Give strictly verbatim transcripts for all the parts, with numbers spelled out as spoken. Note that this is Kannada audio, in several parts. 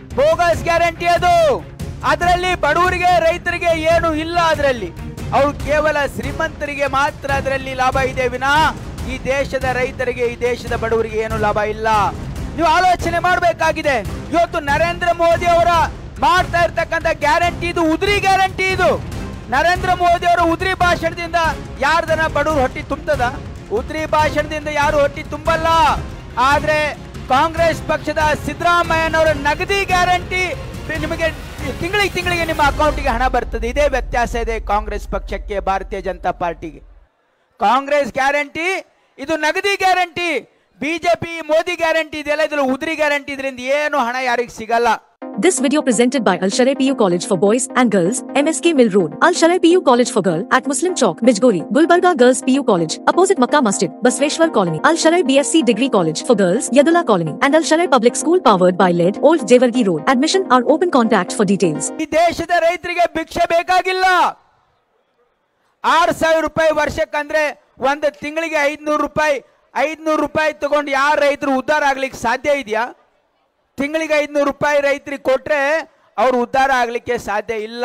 ಬೋಗಸ್ ಗ್ಯಾರಂಟಿ ಅದು. ಅದರಲ್ಲಿ ಬಡವರಿಗೆ ರೈತರಿಗೆ ಏನು ಇಲ್ಲ. ಅದರಲ್ಲಿ ಅವರು ಕೇವಲ ಶ್ರೀಮಂತರಿಗೆ ಮಾತ್ರ ಅದರಲ್ಲಿ ಲಾಭ ಇದೆ ವಿನಃ ಈ ದೇಶದ ರೈತರಿಗೆ ಈ ದೇಶದ ಬಡವರಿಗೆ ಏನು ಲಾಭ ಇಲ್ಲ. ನೀವು ಆಲೋಚನೆ ಮಾಡಬೇಕಾಗಿದೆ. ಇವತ್ತು ನರೇಂದ್ರ ಮೋದಿ ಅವರ ಮಾಡ್ತಾ ಇರ್ತಕ್ಕಂಥ ಗ್ಯಾರಂಟಿ ಇದು ಉದ್ರಿ ಗ್ಯಾರಂಟಿ. ಇದು ನರೇಂದ್ರ ಮೋದಿ ಅವರ ಉದ್ರಿ ಭಾಷಣದಿಂದ ಯಾರ್ದನ ಬಡವರು ಹೊಟ್ಟಿ ತುಂಬತದ? ಉದ್ರಿ ಭಾಷಣದಿಂದ ಯಾರು ಹೊಟ್ಟಿ ತುಂಬಲ್ಲ. ಆದ್ರೆ ಕಾಂಗ್ರೆಸ್ ಪಕ್ಷದ ಸಿದ್ದರಾಮಯ್ಯನವರ ನಗದಿ ಗ್ಯಾರಂಟಿ ನಿಮಗೆ ತಿಂಗಳಿಗೆ ತಿಂಗಳಿಗೆ ನಿಮ್ಮ ಅಕೌಂಟಿಗೆ ಹಣ ಬರ್ತದೆ. ಇದೇ ವ್ಯತ್ಯಾಸ ಇದೆ ಕಾಂಗ್ರೆಸ್ ಪಕ್ಷಕ್ಕೆ ಭಾರತೀಯ ಜನತಾ ಪಾರ್ಟಿಗೆ. ಕಾಂಗ್ರೆಸ್ ಗ್ಯಾರಂಟಿ ಇದು ನಗದಿ ಗ್ಯಾರಂಟಿ. ಬಿಜೆಪಿ ಮೋದಿ ಗ್ಯಾರಂಟಿ ಇದೆಲ್ಲ ಇದ್ರ ಉದ್ರಿ ಗ್ಯಾರಂಟಿ. ಇದರಿಂದ ಏನು ಹಣ ಯಾರಿಗೆ ಸಿಗಲ್ಲ. This video presented by Al Sharai P U College for Boys and Girls, M S K Mill Road, Al Sharai P U College for Girl at Muslim Chowk, Bijgori, Gulbarga Girls P U College, opposite Makkah Masjid, Basveshwar Colony, Al Sharai B S c Degree College for Girls, Yadula Colony, and Al Sharai Public School powered by L E D, Old Jewargi Road. Admission are open. Contact for details. ಈ ದೇಶದ ರೈತರಿಗೆ ಭಿಕ್ಷೆ ಬೇಕಾಗಿಲ್ಲ. ಆರು ಸಾವಿರ ರೂಪಾಯಿ ವರ್ಷಕ್ಕಂದ್ರೆ ಒಂದು ತಿಂಗಳಿಗೆ ಐದ್ನೂರು ರೂಪಾಯಿ ಐದ್ನೂರು ರೂಪಾಯಿ ತಗೊಂಡು ಯಾರ ರೈತರು ಉದ್ಧಾರ ಆಗ್ಲಿಕ್ಕೆ ಸಾಧ್ಯ ಇದೆಯಾ? ತಿಂಗಳಿಗೆ ಐದ್ನೂರು ರೂಪಾಯಿ ರೈತರಿಗೆ ಕೊಟ್ರೆ ಅವರು ಉದ್ಧಾರ ಆಗ್ಲಿಕ್ಕೆ ಸಾಧ್ಯ ಇಲ್ಲ.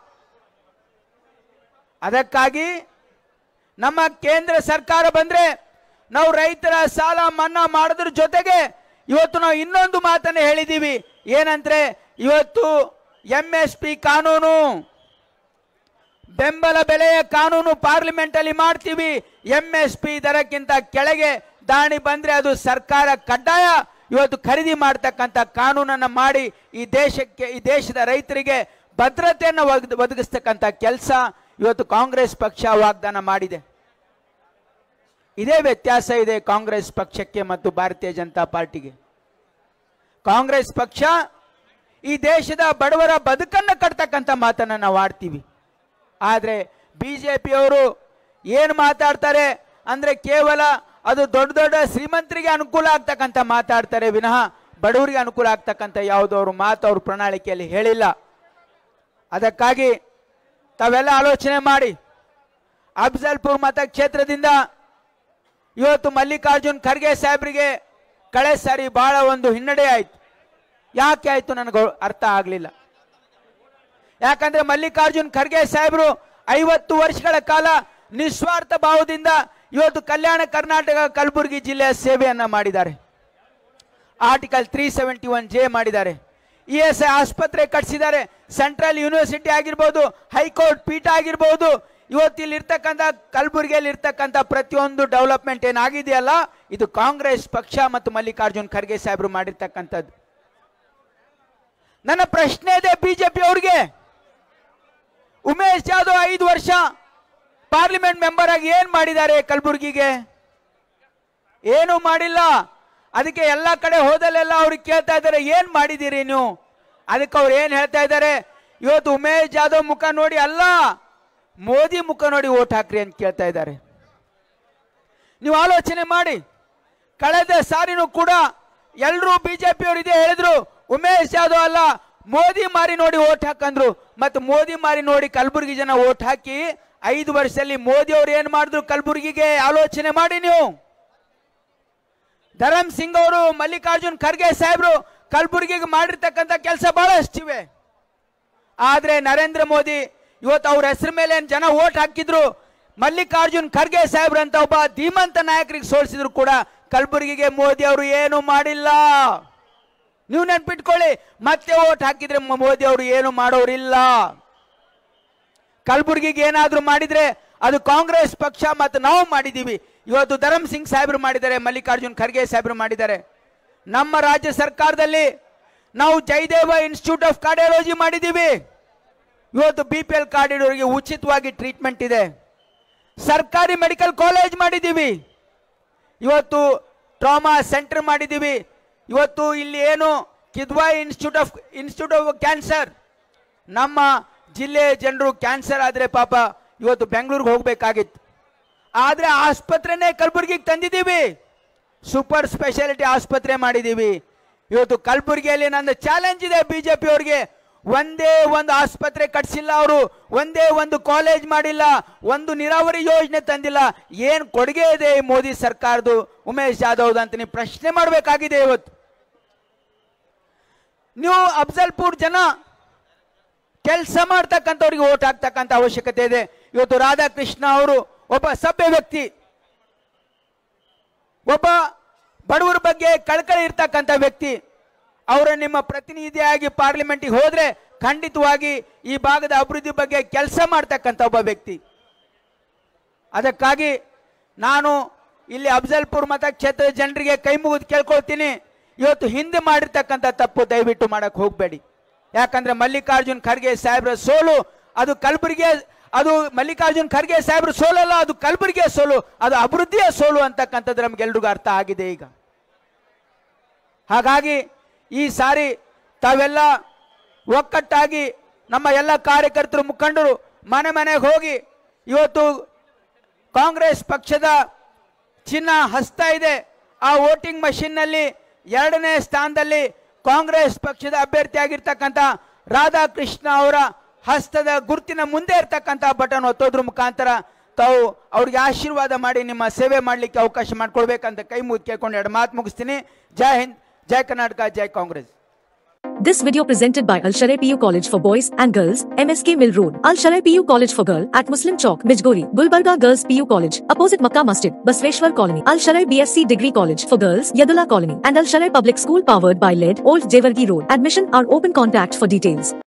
ಅದಕ್ಕಾಗಿ ನಮ್ಮ ಕೇಂದ್ರ ಸರ್ಕಾರ ಬಂದ್ರೆ ನಾವು ರೈತರ ಸಾಲ ಮನ್ನಾ ಮಾಡೋದ್ರ ಜೊತೆಗೆ ಇವತ್ತು ನಾವು ಇನ್ನೊಂದು ಮಾತನ್ನ ಹೇಳಿದೀವಿ. ಏನಂದ್ರೆ ಇವತ್ತು ಎಂ ಎಸ್ ಪಿ ಕಾನೂನು, ಬೆಂಬಲ ಬೆಲೆಯ ಕಾನೂನು ಪಾರ್ಲಿಮೆಂಟ್ ಅಲ್ಲಿ ಮಾಡ್ತೀವಿ. ಎಂ ಎಸ್ ಪಿ ದರಕ್ಕಿಂತ ಕೆಳಗೆ ದಾಣಿ ಬಂದ್ರೆ ಅದು ಸರ್ಕಾರ ಕಡ್ಡಾಯ ಇವತ್ತು ಖರೀದಿ ಮಾಡತಕ್ಕಂಥ ಕಾನೂನನ್ನ ಮಾಡಿ ಈ ದೇಶಕ್ಕೆ ಈ ದೇಶದ ರೈತರಿಗೆ ಭದ್ರತೆಯನ್ನು ಒದಗಿಸ್ತಕ್ಕಂಥ ಕೆಲಸ ಇವತ್ತು ಕಾಂಗ್ರೆಸ್ ಪಕ್ಷ ವಾಗ್ದಾನ ಮಾಡಿದೆ. ಇದೇ ವ್ಯತ್ಯಾಸ ಇದೆ ಕಾಂಗ್ರೆಸ್ ಪಕ್ಷಕ್ಕೆ ಮತ್ತು ಭಾರತೀಯ ಜನತಾ ಪಾರ್ಟಿಗೆ. ಕಾಂಗ್ರೆಸ್ ಪಕ್ಷ ಈ ದೇಶದ ಬಡವರ ಬದುಕನ್ನ ಕಟ್ತಕ್ಕಂಥ ಮಾತನ್ನ ನಾವು ಆಡ್ತೀವಿ. ಆದ್ರೆ ಬಿಜೆಪಿಯವರು ಏನು ಮಾತಾಡ್ತಾರೆ ಅಂದ್ರೆ ಕೇವಲ ಅದು ದೊಡ್ಡ ದೊಡ್ಡ ಶ್ರೀಮಂತರಿಗೆ ಅನುಕೂಲ ಆಗ್ತಕ್ಕಂಥ ಮಾತಾಡ್ತಾರೆ ವಿನಃ ಬಡವರಿಗೆ ಅನುಕೂಲ ಆಗ್ತಕ್ಕಂಥ ಯಾವುದೋ ಅವರು ಮಾತು ಅವ್ರ ಪ್ರಣಾಳಿಕೆಯಲ್ಲಿ ಹೇಳಿಲ್ಲ. ಅದಕ್ಕಾಗಿ ತಾವೆಲ್ಲ ಆಲೋಚನೆ ಮಾಡಿ. ಅಫ್ಜಲ್ಪುರ್ ಮತಕ್ಷೇತ್ರದಿಂದ ಇವತ್ತು ಮಲ್ಲಿಕಾರ್ಜುನ್ ಖರ್ಗೆ ಸಾಹೇಬರಿಗೆ ಕಳೆ ಸಾರಿ ಬಹಳ ಒಂದು ಹಿನ್ನಡೆ ಆಯ್ತು. ಯಾಕೆ ಆಯ್ತು ನನಗೆ ಅರ್ಥ ಆಗಲಿಲ್ಲ. ಯಾಕಂದ್ರೆ ಮಲ್ಲಿಕಾರ್ಜುನ್ ಖರ್ಗೆ ಸಾಹೇಬರು ಐವತ್ತು ವರ್ಷಗಳ ಕಾಲ ನಿಸ್ವಾರ್ಥ ಭಾವದಿಂದ ಇವತ್ತು ಕಲ್ಯಾಣ ಕರ್ನಾಟಕ ಕಲಬುರಗಿ ಜಿಲ್ಲೆಯ ಸೇವೆಯನ್ನ ಮಾಡಿದ್ದಾರೆ. Article three seventy one J ಮಾಡಿದ್ದಾರೆ. ಇ ಎಸ್ ಐ ಆಸ್ಪತ್ರೆ ಕಟ್ಟಿಸಿದ್ದಾರೆ. ಸೆಂಟ್ರಲ್ ಯೂನಿವರ್ಸಿಟಿ ಆಗಿರ್ಬೋದು, ಹೈಕೋರ್ಟ್ ಪೀಠ ಆಗಿರ್ಬೋದು, ಇವತ್ತು ಇಲ್ಲಿ ಇರ್ತಕ್ಕಂಥ ಕಲಬುರಗಿಯಲ್ಲಿ ಇರ್ತಕ್ಕಂಥ ಪ್ರತಿಯೊಂದು ಡೆವಲಪ್ಮೆಂಟ್ ಏನಾಗಿದೆಯಲ್ಲ ಇದು ಕಾಂಗ್ರೆಸ್ ಪಕ್ಷ ಮತ್ತು ಮಲ್ಲಿಕಾರ್ಜುನ್ ಖರ್ಗೆ ಸಾಹೇಬರು ಮಾಡಿರ್ತಕ್ಕಂಥದ್ದು. ನನ್ನ ಪ್ರಶ್ನೆ ಇದೆ ಬಿಜೆಪಿ ಅವ್ರಿಗೆ. ಉಮೇಶ್ ಜಾಧವ್ ಐದು ವರ್ಷ ಪಾರ್ಲಿಮೆಂಟ್ ಮೆಂಬರ್ ಆಗಿ ಏನ್ ಮಾಡಿದ್ದಾರೆ ಕಲಬುರಗಿಗೆ? ಏನು ಮಾಡಿಲ್ಲ. ಅದಕ್ಕೆ ಎಲ್ಲ ಕಡೆ ಹೋದಲ್ಲೆಲ್ಲ ಅವ್ರಿಗೆ ಕೇಳ್ತಾ ಇದ್ದಾರೆ ಏನ್ ಮಾಡಿದ್ದೀರಿ ನೀವು? ಅದಕ್ಕೆ ಅವ್ರು ಏನ್ ಹೇಳ್ತಾ ಇದ್ದಾರೆ, ಇವತ್ತು ಉಮೇಶ್ ಜಾಧವ್ ಮುಖ ನೋಡಿ ಅಲ್ಲ ಮೋದಿ ಮುಖ ನೋಡಿ ಓಟ್ ಹಾಕ್ರಿ ಅಂತ ಕೇಳ್ತಾ ಇದ್ದಾರೆ. ನೀವು ಆಲೋಚನೆ ಮಾಡಿ. ಕಳೆದ ಸಾರಿನೂ ಕೂಡ ಎಲ್ಲರೂ ಬಿಜೆಪಿ ಅವರು ಇದೇ ಹೇಳಿದ್ರು, ಉಮೇಶ್ ಜಾಧವ್ ಅಲ್ಲ ಮೋದಿ ಮಾರಿ ನೋಡಿ ಓಟ್ ಹಾಕಂದ್ರು. ಮತ್ತು ಮೋದಿ ಮಾರಿ ನೋಡಿ ಕಲಬುರಗಿ ಜನ ಓಟ್ ಹಾಕಿ ಐದು ವರ್ಷದಲ್ಲಿ ಮೋದಿ ಅವರು ಏನ್ ಮಾಡಿದ್ರು ಕಲಬುರಗಿಗೆ ಆಲೋಚನೆ ಮಾಡಿ ನೀವು. ಧರಮ್ ಸಿಂಗ್ ಅವರು, ಮಲ್ಲಿಕಾರ್ಜುನ್ ಖರ್ಗೆ ಸಾಹೇಬರು ಕಲಬುರಗಿಗೆ ಮಾಡಿರ್ತಕ್ಕಂಥ ಕೆಲಸ ಬಹಳಷ್ಟಿವೆ. ಆದ್ರೆ ನರೇಂದ್ರ ಮೋದಿ ಇವತ್ತು ಅವ್ರ ಹೆಸರು ಮೇಲೆ ಏನ್ ಜನ ಓಟ್ ಹಾಕಿದ್ರು, ಮಲ್ಲಿಕಾರ್ಜುನ್ ಖರ್ಗೆ ಸಾಹೇಬ್ರು ಅಂತ ಒಬ್ಬ ಧೀಮಂತ ನಾಯಕರಿಗೆ ಸೋಲಿಸಿದ್ರು ಕೂಡ ಕಲಬುರಗಿಗೆ ಮೋದಿ ಅವರು ಏನು ಮಾಡಿಲ್ಲ. ನೀವು ನೆನ್ಪಿಟ್ಕೊಳ್ಳಿ, ಮತ್ತೆ ಓಟ್ ಹಾಕಿದ್ರೆ ಮೋದಿ ಅವರು ಏನು ಮಾಡೋರಿಲ್ಲ. ಕಲಬುರಗಿಗೆ ಏನಾದ್ರೂ ಮಾಡಿದ್ರೆ ಅದು ಕಾಂಗ್ರೆಸ್ ಪಕ್ಷ ಮತ್ತು ನಾವು ಮಾಡಿದೀವಿ. ಇವತ್ತು ಧರಮ್ ಸಿಂಗ್ ಸಾಹೇಬರು ಮಾಡಿದ್ದಾರೆ, ಮಲ್ಲಿಕಾರ್ಜುನ್ ಖರ್ಗೆ ಸಾಹೇಬರು ಮಾಡಿದ್ದಾರೆ. ನಮ್ಮ ರಾಜ್ಯ ಸರ್ಕಾರದಲ್ಲಿ ನಾವು ಜಯದೇವ ಇನ್ಸ್ಟಿಟ್ಯೂಟ್ ಆಫ್ ಕಾರ್ಡಿಯಾಲಜಿ ಮಾಡಿದೀವಿ. ಇವತ್ತು ಬಿ ಪಿ ಎಲ್ ಕಾರ್ಡ್ ಇರೋರಿಗೆ ಉಚಿತವಾಗಿ ಟ್ರೀಟ್ಮೆಂಟ್ ಇದೆ. ಸರ್ಕಾರಿ ಮೆಡಿಕಲ್ ಕಾಲೇಜ್ ಮಾಡಿದೀವಿ. ಇವತ್ತು ಟ್ರಾಮಾ ಸೆಂಟರ್ ಮಾಡಿದೀವಿ. ಇವತ್ತು ಇಲ್ಲಿ ಏನು Kidwai institute of institute of cancer, ನಮ್ಮ ಜಿಲ್ಲೆಯ ಜನರು ಕ್ಯಾನ್ಸರ್ ಆದ್ರೆ ಪಾಪ ಇವತ್ತು ಬೆಂಗಳೂರಿಗೆ ಹೋಗ್ಬೇಕಾಗಿತ್ತು. ಆದ್ರೆ ಆಸ್ಪತ್ರೆನೇ ಕಲಬುರಗಿಗೆ ತಂದಿದ್ದೀವಿ. ಸೂಪರ್ ಸ್ಪೆಷಾಲಿಟಿ ಆಸ್ಪತ್ರೆ ಮಾಡಿದೀವಿ. ಇವತ್ತು ಕಲಬುರಗಿಯಲ್ಲಿ ನನ್ನ ಚಾಲೆಂಜ್ ಇದೆ ಬಿಜೆಪಿ ಅವರಿಗೆ. ಒಂದೇ ಒಂದು ಆಸ್ಪತ್ರೆ ಕಟ್ಸಿಲ್ಲ ಅವರು, ಒಂದೇ ಒಂದು ಕಾಲೇಜ್ ಮಾಡಿಲ್ಲ, ಒಂದು ನೀರಾವರಿ ಯೋಜನೆ ತಂದಿಲ್ಲ. ಏನ್ ಕೊಡುಗೆ ಇದೆ ಮೋದಿ ಸರ್ಕಾರದ್ದು ಉಮೇಶ್ ಜಾಧವ್ ಅಂತ ನೀವು ಪ್ರಶ್ನೆ ಮಾಡಬೇಕಾಗಿದೆ. ಇವತ್ತು ನೀವು ಅಫ್ಜಲ್ಪುರ್ ಜನ ಕೆಲಸ ಮಾಡ್ತಕ್ಕಂಥವ್ರಿಗೆ ಓಟ್ ಹಾಕ್ತಕ್ಕಂಥ ಅವಶ್ಯಕತೆ ಇದೆ. ಇವತ್ತು ರಾಧಾಕೃಷ್ಣ ಅವರು ಒಬ್ಬ ಸಭ್ಯ ವ್ಯಕ್ತಿ, ಒಬ್ಬ ಬಡವರ ಬಗ್ಗೆ ಕಳಕಳಿ ಇರ್ತಕ್ಕಂಥ ವ್ಯಕ್ತಿ. ಅವರ ನಿಮ್ಮ ಪ್ರತಿನಿಧಿಯಾಗಿ ಪಾರ್ಲಿಮೆಂಟಿಗೆ ಹೋದ್ರೆ ಖಂಡಿತವಾಗಿ ಈ ಭಾಗದ ಅಭಿವೃದ್ಧಿ ಬಗ್ಗೆ ಕೆಲಸ ಮಾಡ್ತಕ್ಕಂಥ ಒಬ್ಬ ವ್ಯಕ್ತಿ. ಅದಕ್ಕಾಗಿ ನಾನು ಇಲ್ಲಿ ಅಫ್ಜಲ್ಪುರ್ ಮತಕ್ಷೇತ್ರದ ಜನರಿಗೆ ಕೈ ಮುಗಿದು ಕೇಳ್ಕೊಳ್ತೀನಿ, ಇವತ್ತು ಹಿಂದೆ ಮಾಡಿರ್ತಕ್ಕಂಥ ತಪ್ಪು ದಯವಿಟ್ಟು ಮಾಡಕ್ ಹೋಗಬೇಡಿ. ಯಾಕಂದ್ರೆ ಮಲ್ಲಿಕಾರ್ಜುನ್ ಖರ್ಗೆ ಸಾಹೇಬ್ರ ಸೋಲು ಅದು ಕಲಬುರಗಿ, ಅದು ಮಲ್ಲಿಕಾರ್ಜುನ್ ಖರ್ಗೆ ಸಾಹೇಬ್ರ ಸೋಲಲ್ಲ, ಅದು ಕಲಬುರಗಿಯ ಸೋಲು, ಅದು ಅಭಿವೃದ್ಧಿಯ ಸೋಲು ಅಂತಕ್ಕಂಥದ್ದು ನಮ್ಗೆಲ್ರಿಗೂ ಅರ್ಥ ಆಗಿದೆ ಈಗ. ಹಾಗಾಗಿ ಈ ಸಾರಿ ತಾವೆಲ್ಲ ಒಕ್ಕಟ್ಟಾಗಿ ನಮ್ಮ ಎಲ್ಲ ಕಾರ್ಯಕರ್ತರು ಮುಖಂಡರು ಮನೆ ಮನೆಗೆ ಹೋಗಿ ಇವತ್ತು ಕಾಂಗ್ರೆಸ್ ಪಕ್ಷದ ಚಿಹ್ನ ಹಸ್ತಾ ಇದೆ. ಆ ವೋಟಿಂಗ್ ಮಷಿನ್ ನಲ್ಲಿ ಎರಡನೇ ಸ್ಥಾನದಲ್ಲಿ ಕಾಂಗ್ರೆಸ್ ಪಕ್ಷದ ಅಭ್ಯರ್ಥಿ ಆಗಿರ್ತಕ್ಕಂಥ ರಾಧಾಕೃಷ್ಣ ಅವರ ಹಸ್ತದ ಗುರುತಿನ ಮುಂದೆ ಇರ್ತಕ್ಕಂಥ ಬಟನ್ ಒತ್ತೋದ್ರ ಮುಖಾಂತರ ತಾವು ಅವ್ರಿಗೆ ಆಶೀರ್ವಾದ ಮಾಡಿ ನಿಮ್ಮ ಸೇವೆ ಮಾಡಲಿಕ್ಕೆ ಅವಕಾಶ ಮಾಡಿಕೊಡ್ಬೇಕಂತ ಕೈ ಮುಗಿದು ಕೇಳ್ಕೊಂಡು ಎರಡು ಮಾತು ಮುಗಿಸ್ತೀನಿ. ಜೈ ಹಿಂದ್, ಜೈ ಕರ್ನಾಟಕ, ಜೈ Congress. This video presented by Al Sharai P U College for Boys and Girls, M S K Mill Road, Al Sharai P U College for Girl at Muslim Chowk, Bijgori, Gulbarga Girls P U College, opposite Makkah Masjid, Basveshwar Colony, Al Sharai B S c Degree College for Girls, Yadula Colony, and Al Sharai Public School powered by L E D, Old Jewargi Road. Admission are open. Contact for details.